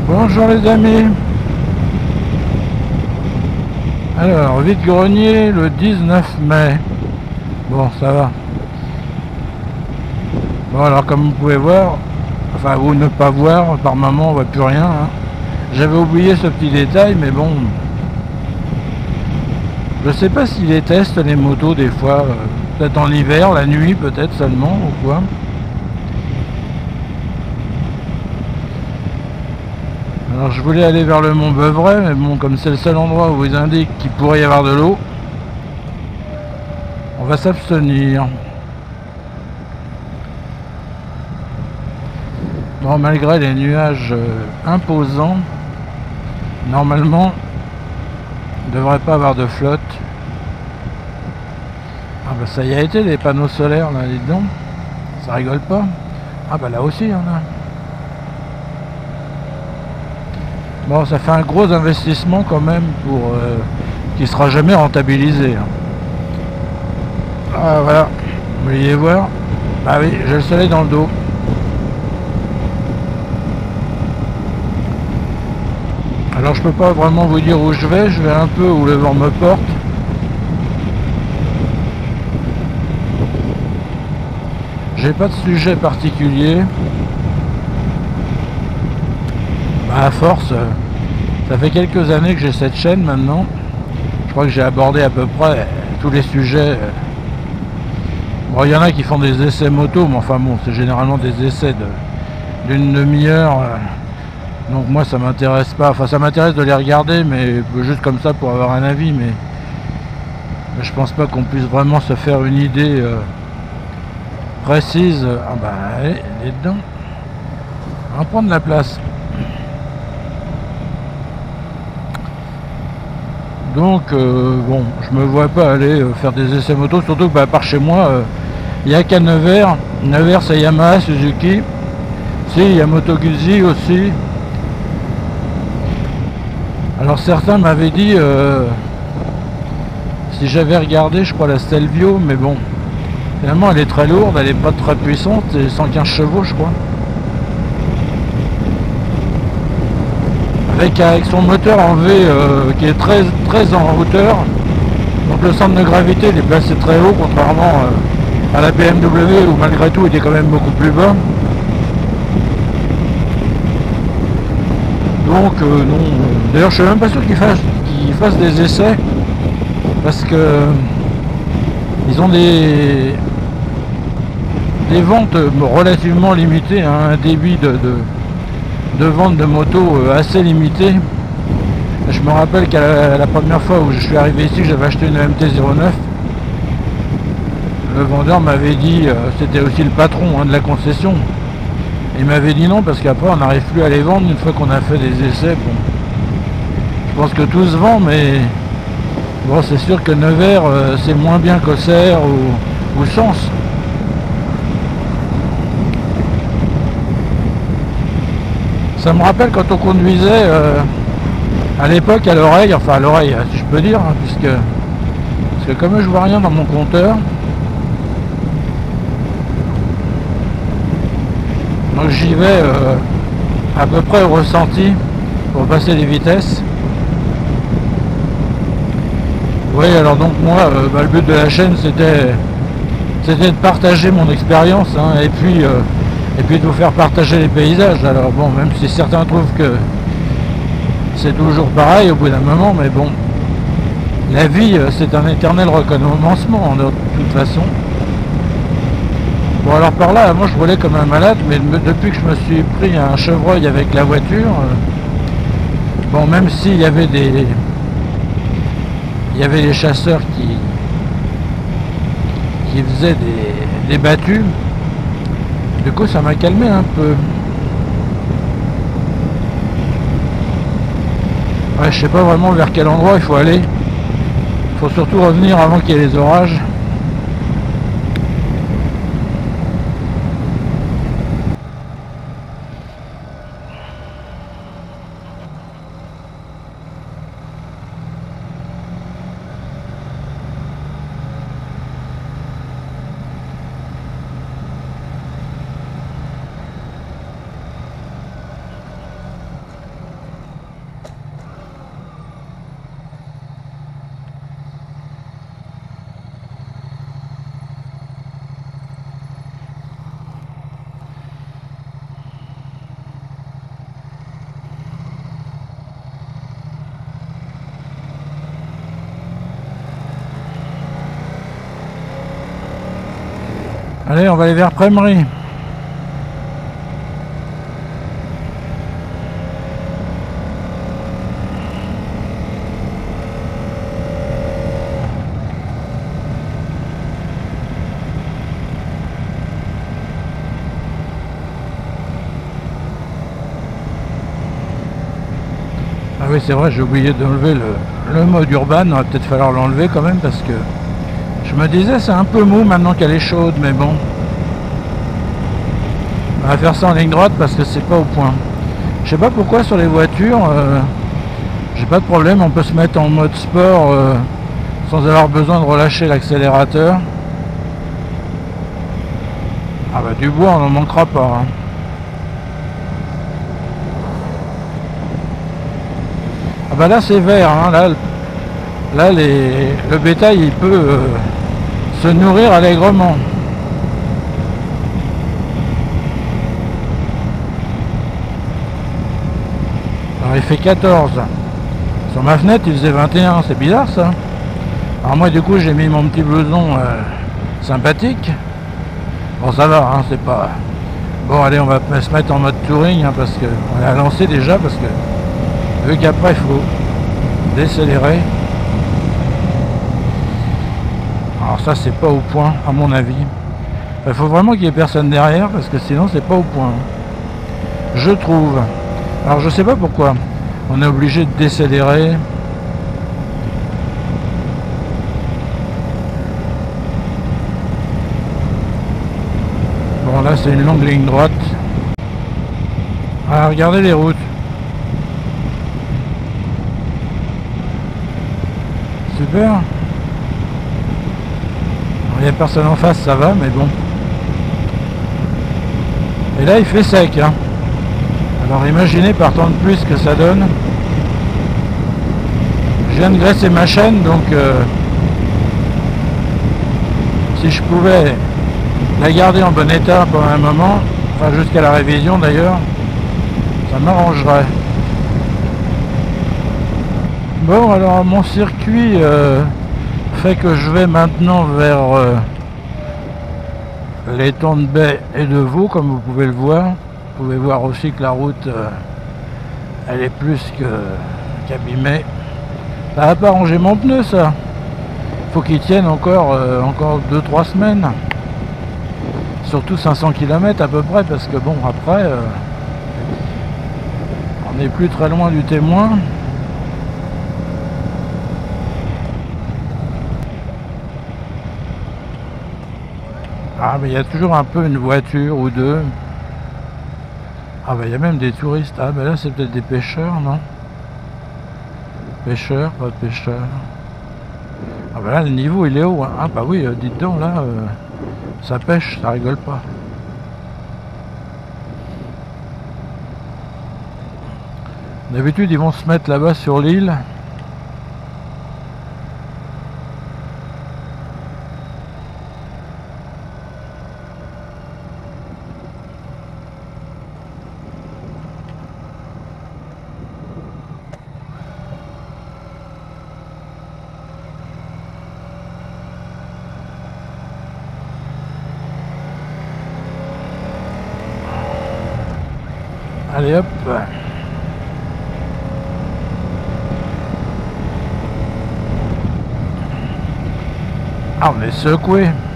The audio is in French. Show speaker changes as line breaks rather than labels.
Bonjour les amis. Alors, vide-grenier le 19 mai. Bon, ça va. Bon, alors comme vous pouvez voir, enfin ou ne pas voir, par moment on voit plus rien. Hein. J'avais oublié ce petit détail, mais bon. Je sais pas s'ils les testent les motos des fois. Peut-être en hiver, la nuit peut-être seulement, ou quoi. Alors je voulais aller vers le mont Beuvray, mais bon, comme c'est le seul endroit où ils indiquent qu'il pourrait y avoir de l'eau, on va s'abstenir. Bon, malgré les nuages imposants, normalement, il ne devrait pas avoir de flotte. Ah bah ça y a été les panneaux solaires là, dis donc. Ça rigole pas. Ah bah là aussi il y en a. Bon, ça fait un gros investissement quand même pour qui sera jamais rentabilisé. Hein. Ah voilà, vous vouliez voir. Bah oui, j'ai le soleil dans le dos. Alors je peux pas vraiment vous dire où je vais un peu où le vent me porte. J'ai pas de sujet particulier. Bah à force, ça fait quelques années que j'ai cette chaîne maintenant. Je crois que j'ai abordé à peu près tous les sujets. Bon, il y en a qui font des essais moto, mais enfin bon, c'est généralement des essais d'une demi-heure. Donc moi ça m'intéresse pas. Enfin ça m'intéresse de les regarder, mais juste comme ça pour avoir un avis. Mais je pense pas qu'on puisse vraiment se faire une idée précise. Ah bah elle est dedans. On va prendre la place. Donc bon, je me vois pas aller faire des essais moto, surtout que bah, par chez moi, il n'y a qu'à Nevers. Nevers c'est Yamaha, Suzuki. Si, il y a Moto Guzzi aussi. Alors certains m'avaient dit, si j'avais regardé, je crois la Stelvio, mais bon, finalement elle est très lourde, elle est pas très puissante, c'est 115 chevaux je crois. Avec son moteur en V qui est très en hauteur, donc le centre de gravité il est placé très haut, contrairement à la BMW où malgré tout il est quand même beaucoup plus bas. Donc non, d'ailleurs je suis même pas sûr qu'ils fassent des essais, parce que ils ont des ventes relativement limitées, hein, un débit de vente de motos assez limité. Je me rappelle qu'à la première fois où je suis arrivé ici, j'avais acheté une MT-09. Le vendeur m'avait dit, c'était aussi le patron de la concession, il m'avait dit non parce qu'après on n'arrive plus à les vendre une fois qu'on a fait des essais. Bon, je pense que tout se vend, mais bon, c'est sûr que Nevers c'est moins bien qu'Auxerre ou Sens. Ça me rappelle quand on conduisait à l'époque à l'oreille, enfin à l'oreille si je peux dire, hein, parce que comme je vois rien dans mon compteur, donc j'y vais à peu près au ressenti pour passer les vitesses. Oui, alors donc moi, bah, le but de la chaîne c'était de partager mon expérience, hein, et puis de vous faire partager les paysages. Alors bon, même si certains trouvent que c'est toujours pareil au bout d'un moment, mais bon, la vie c'est un éternel recommencement de toute façon. Bon alors par là, moi je roulais comme un malade, mais depuis que je me suis pris un chevreuil avec la voiture, bon, même s'il y avait les chasseurs qui faisaient des battues, du coup ça m'a calmé un peu. Ouais, je sais pas vraiment vers quel endroit il faut aller. Il faut surtout revenir avant qu'il y ait les orages. Allez, on va aller vers Prémery. Ah oui, c'est vrai, j'ai oublié d'enlever le mode urbain. Il va peut-être falloir l'enlever quand même parce que je me disais c'est un peu mou maintenant qu'elle est chaude, mais bon. On va faire ça en ligne droite parce que c'est pas au point. Je sais pas pourquoi sur les voitures, j'ai pas de problème, on peut se mettre en mode sport sans avoir besoin de relâcher l'accélérateur. Ah bah du bois on n'en manquera pas. Hein. Ah bah là c'est vert, hein. Là le bétail il peut se nourrir allègrement. Alors il fait 14. Sur ma fenêtre il faisait 21, c'est bizarre ça. Alors moi du coup j'ai mis mon petit blouson sympathique. Bon ça va, hein, c'est pas... Bon allez on va se mettre en mode touring hein, parce que on a lancé déjà parce que vu qu'après il faut décélérer. Alors ça c'est pas au point à mon avis. Il faut vraiment qu'il y ait personne derrière parce que sinon c'est pas au point. Je trouve. Alors je sais pas pourquoi. On est obligé de décélérer. Bon là c'est une longue ligne droite. Ah regardez les routes. Super. Il n'y a personne en face, ça va, mais bon. Et là il fait sec hein. Alors imaginez par temps de pluie ce que ça donne. Je viens de graisser ma chaîne donc si je pouvais la garder en bon état pendant un moment, enfin jusqu'à la révision d'ailleurs, ça m'arrangerait. Bon alors mon circuit fait que je vais maintenant vers l'étang de Baie et de Vaux comme vous pouvez le voir. Vous pouvez voir aussi que la route elle est plus qu'abîmée. Ça va pas ranger mon pneu ça. Faut qu'il tienne encore 2-3 semaines. Surtout 500 km à peu près parce que bon après on n'est plus très loin du témoin. Ah mais il y a toujours un peu une voiture ou deux. Ah bah il y a même des touristes. Ah bah là c'est peut-être des pêcheurs, non? Pêcheurs, pas de pêcheurs. Ah bah là le niveau il est haut. Hein. Ah bah oui, dites donc là, ça pêche, ça rigole pas. D'habitude ils vont se mettre là-bas sur l'île. Allez hop. Ah on est secoué.